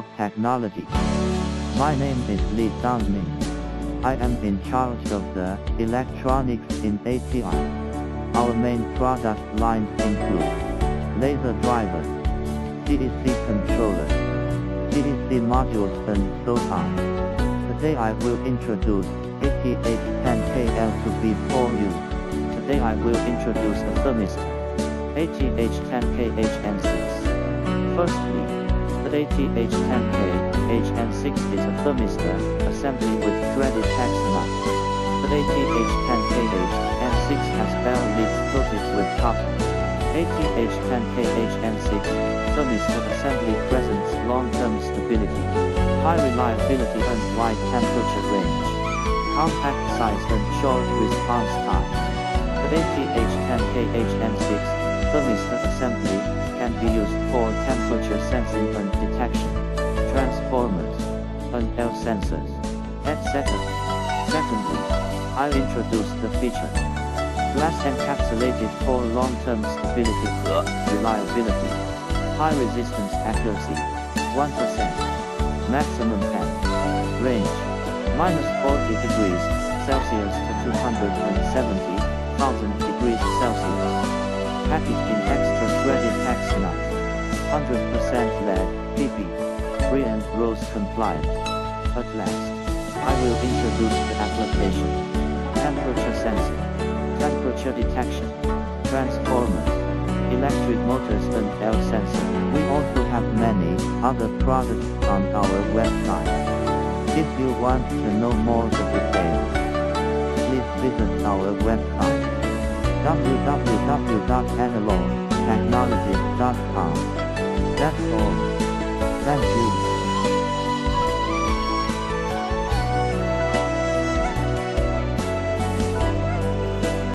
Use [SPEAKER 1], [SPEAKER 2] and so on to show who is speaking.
[SPEAKER 1] of technology. My name is Li Dangming. I am in charge of the electronics in ATI. Our main product lines include laser drivers, CEC controllers, CEC modules and so on. Today I will introduce ATH10KH6 for you. Today I will introduce a thermistor, ATH10KH6. Firstly, the ATH10KH6 is a thermistor assembly with threaded hex nuts. The ATH10KH6 has bell lids coated with copper. ATH10KH6 thermistor assembly presents long-term stability, high reliability and wide temperature range, compact size and short response time. The ATH10KH6 thermistor assembly can be used for temperature sensing and detection, transformers, and L sensors, etc. Secondly, I'll introduce the feature. Glass encapsulated for long-term stability, reliability, high resistance accuracy, 1%, maximum pen range, -40 degrees Celsius to 270,000 degrees Celsius. Packaged in extra threaded hex nuts, 100% lead, PP, free and RoHS compliant. At last, I will introduce the application. Temperature sensing, temperature detection, transformers, electric motors and L sensor. We also have many other products on our website. If you want to know more the details, please visit our website www.analogtechnologies.com. That's all.